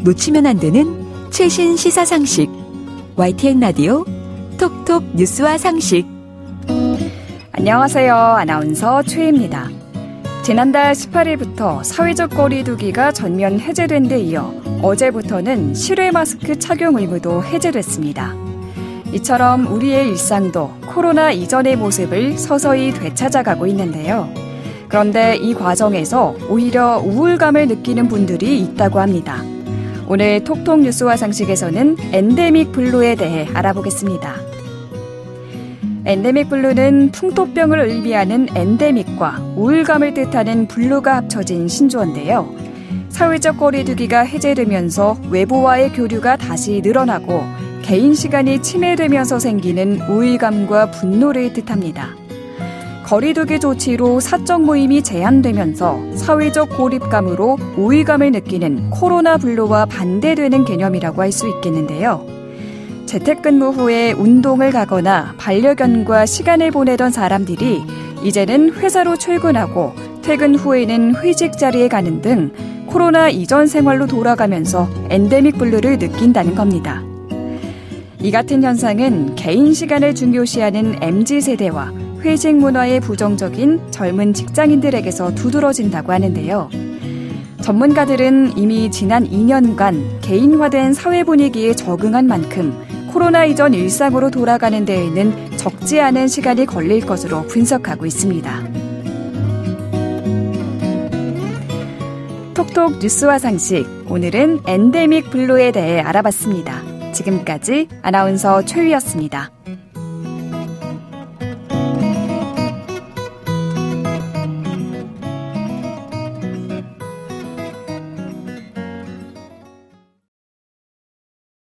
놓치면 안 되는 최신 시사 상식. YTN 라디오 톡톡 뉴스와 상식. 안녕하세요. 아나운서 최희입니다. 지난달 18일부터 사회적 거리 두기가 전면 해제된 데 이어 어제부터는 실외 마스크 착용 의무도 해제됐습니다. 이처럼 우리의 일상도 코로나 이전의 모습을 서서히 되찾아가고 있는데요. 그런데 이 과정에서 오히려 우울감을 느끼는 분들이 있다고 합니다. 오늘 톡톡 뉴스와 상식에서는 엔데믹 블루에 대해 알아보겠습니다. 엔데믹 블루는 풍토병을 의미하는 엔데믹과 우울감을 뜻하는 블루가 합쳐진 신조어인데요. 사회적 거리 두기가 해제되면서 외부와의 교류가 다시 늘어나고 개인 시간이 침해되면서 생기는 우울감과 분노를 뜻합니다. 거리두기 조치로 사적 모임이 제한되면서 사회적 고립감으로 우울감을 느끼는 코로나 블루와 반대되는 개념이라고 할 수 있겠는데요. 재택근무 후에 운동을 가거나 반려견과 시간을 보내던 사람들이 이제는 회사로 출근하고 퇴근 후에는 회식 자리에 가는 등 코로나 이전 생활로 돌아가면서 엔데믹 블루를 느낀다는 겁니다. 이 같은 현상은 개인 시간을 중요시하는 MZ세대와 회식 문화에 부정적인 젊은 직장인들에게서 두드러진다고 하는데요. 전문가들은 이미 지난 2년간 개인화된 사회 분위기에 적응한 만큼 코로나 이전 일상으로 돌아가는 데에는 적지 않은 시간이 걸릴 것으로 분석하고 있습니다. 톡톡 뉴스와 상식, 오늘은 엔데믹 블루에 대해 알아봤습니다. 지금까지 아나운서 최유였습니다.